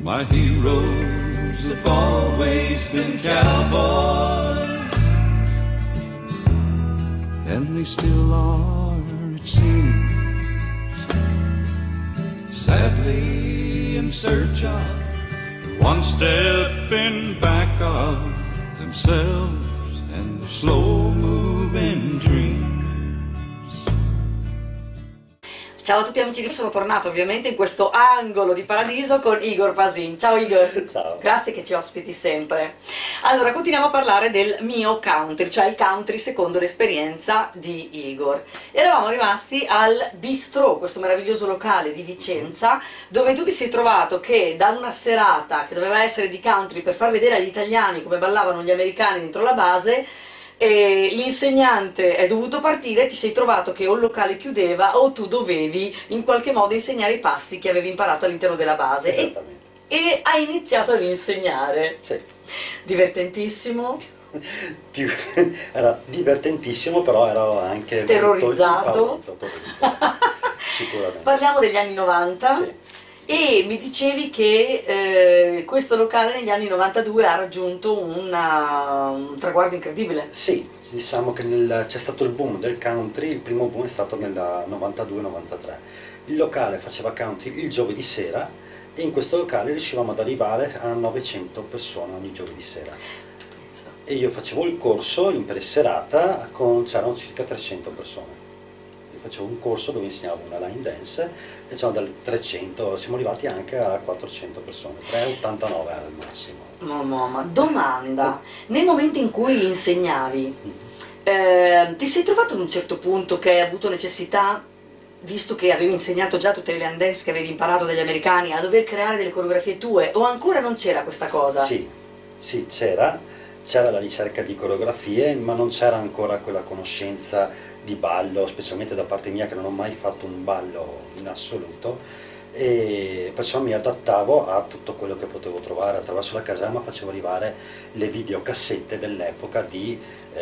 My heroes have always been cowboys, and they still are, it seems, sadly in search of one step in back of themselves and their slow-moving dreams. Ciao a tutti amici, sono tornato ovviamente in questo angolo di paradiso con Igor Pasin. Ciao Igor. Ciao. Grazie che ci ospiti sempre. Allora, continuiamo a parlare del mio country, cioè il country secondo l'esperienza di Igor. Eravamo rimasti al Bistrò, questo meraviglioso locale di Vicenza, dove tu ti sei trovato che da una serata che doveva essere di country per far vedere agli italiani come ballavano gli americani dentro la base, e l'insegnante è dovuto partire, ti sei trovato che o il locale chiudeva o tu dovevi in qualche modo insegnare i passi che avevi imparato all'interno della base. Esattamente. E hai iniziato ad insegnare. Sì. Divertentissimo. Era divertentissimo, però ero anche terrorizzato. Molto terrorizzato. Sicuramente. Parliamo degli anni 90. Sì. E mi dicevi che questo locale negli anni 92 ha raggiunto un traguardo incredibile. Sì, diciamo che c'è stato il boom del country, il primo boom è stato nel 92-93. Il locale faceva country il giovedì sera e in questo locale riuscivamo ad arrivare a 900 persone ogni giovedì sera. E io facevo il corso in preserata, c'erano circa 300 persone. Facevo un corso dove insegnavo una line dance e c'erano dal 300, siamo arrivati anche a 400 persone, 389 era il massimo. Ma domanda, nel momento in cui insegnavi, ti sei trovato ad un certo punto che hai avuto necessità, visto che avevi insegnato già tutte le line dance che avevi imparato dagli americani, a dover creare delle coreografie tue, o ancora non c'era questa cosa? Sì, c'era la ricerca di coreografie, ma non c'era ancora quella conoscenza di ballo, specialmente da parte mia che non ho mai fatto un ballo in assoluto, e perciò mi adattavo a tutto quello che potevo trovare. Attraverso la caserma facevo arrivare le videocassette dell'epoca degli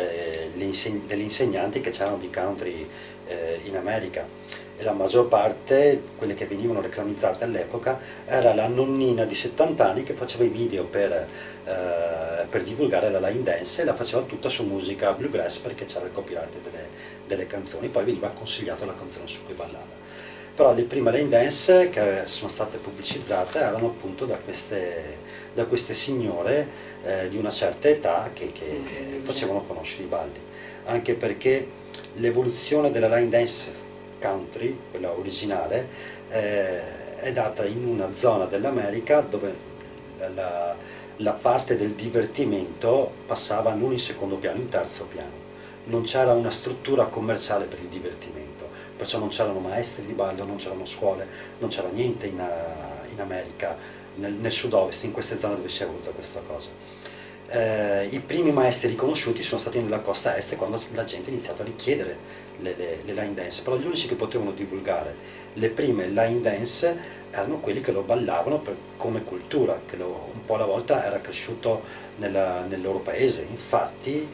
insegnanti che c'erano di country in America, e la maggior parte, quelle che venivano reclamizzate all'epoca, era la nonnina di 70 anni che faceva i video per divulgare la line dance, e la faceva tutta su musica bluegrass perché c'era il copyright delle canzoni, poi veniva consigliata la canzone su cui ballava. Però le prime line dance che sono state pubblicizzate erano appunto da queste signore di una certa età che facevano conoscere i balli, anche perché l'evoluzione della line dance country, quella originale, è data in una zona dell'America dove la parte del divertimento passava non in secondo piano, in terzo piano. Non c'era una struttura commerciale per il divertimento, perciò non c'erano maestri di ballo, non c'erano scuole, non c'era niente in America, nel sud-ovest, in queste zone dove si è evoluta questa cosa. I primi maestri riconosciuti sono stati nella costa est, quando la gente ha iniziato a richiedere le line dance, però gli unici che potevano divulgare le prime line dance erano quelli che lo ballavano come cultura, che un po' alla volta era cresciuto nel loro paese. Infatti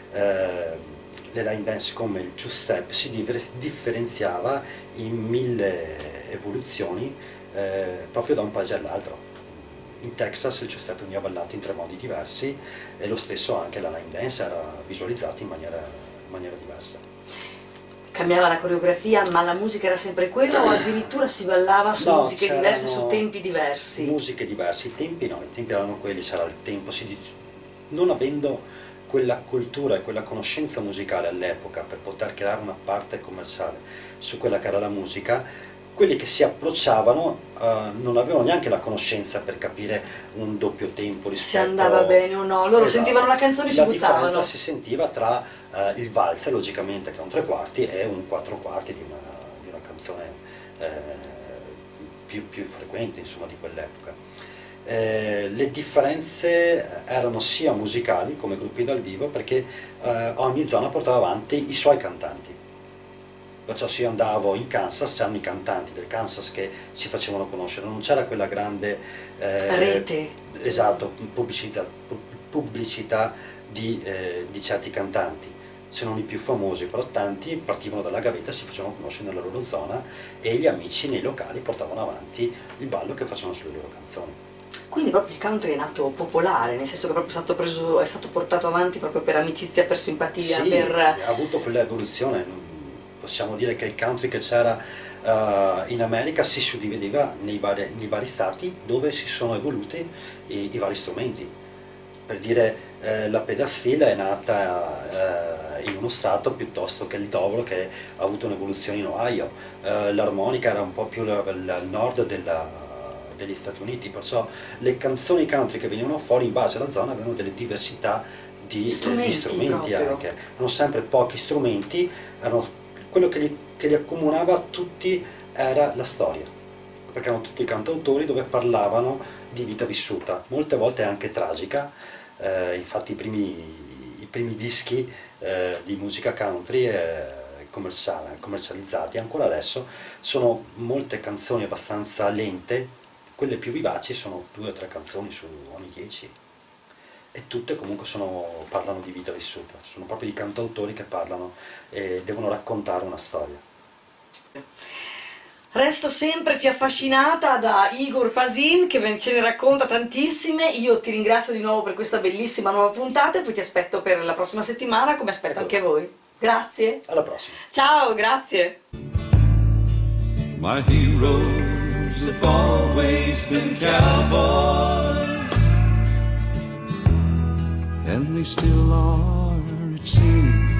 le line dance come il two step si differenziava in 1000 evoluzioni proprio da un paese all'altro. In Texas il two step veniva ballato in 3 modi diversi, e lo stesso anche la line dance era visualizzata in maniera diversa. Cambiava la coreografia, ma la musica era sempre quella, o addirittura si ballava su musiche diverse, su tempi diversi? Musiche diverse, i tempi no, i tempi erano quelli, c'era il tempo, non avendo quella cultura e quella conoscenza musicale all'epoca per poter creare una parte commerciale su quella che era la musica, quelli che si approcciavano non avevano neanche la conoscenza per capire un doppio tempo rispetto... Se andava bene o no, loro sentivano la canzone e si buttavano. La differenza si sentiva tra il valzer, logicamente, che è un 3/4, e un 4/4 di una canzone più frequente, insomma, di quell'epoca. Le differenze erano sia musicali, come gruppi dal vivo, perché ogni zona portava avanti i suoi cantanti. Perciò se io andavo in Kansas, c'erano i cantanti del Kansas che si facevano conoscere, non c'era quella grande rete, esatto, pubblicità di certi cantanti. C'erano i più famosi, però tanti partivano dalla gavetta e si facevano conoscere nella loro zona, e gli amici nei locali portavano avanti il ballo che facevano sulle loro canzoni. Quindi proprio il country è nato popolare, nel senso che proprio è stato portato avanti proprio per amicizia, per simpatia, Sì, per... ha avuto quella evoluzione. Possiamo dire che il country che c'era in America si suddivideva nei vari stati dove si sono evoluti i vari strumenti. Per dire, la pedal steel è nata in uno stato piuttosto che il dobro, che ha avuto un'evoluzione in Ohio. L'armonica era un po' più al nord degli Stati Uniti, perciò le canzoni country che venivano fuori in base alla zona avevano delle diversità di strumenti anche. Erano sempre pochi strumenti, quello che li accomunava tutti era la storia, perché erano tutti cantautori dove parlavano di vita vissuta, molte volte anche tragica. Infatti i primi dischi di musica country commercializzati ancora adesso sono molte canzoni abbastanza lente, quelle più vivaci sono 2 o 3 canzoni su ogni 10, e tutte comunque parlano di vita vissuta, sono proprio i cantautori che parlano e devono raccontare una storia. Resto sempre più affascinata da Igor Pasin, che ce ne racconta tantissime. Io ti ringrazio di nuovo per questa bellissima nuova puntata e poi ti aspetto per la prossima settimana, come aspetto anche voi. Grazie. Alla prossima. Ciao, grazie. My heroes have always been cowboys, and they still are, it seems.